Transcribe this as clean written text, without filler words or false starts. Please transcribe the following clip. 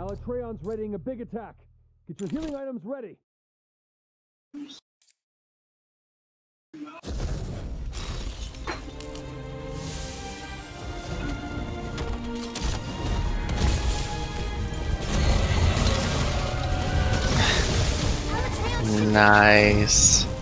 Alatreon's readying a big attack. Get your healing items ready. Nice.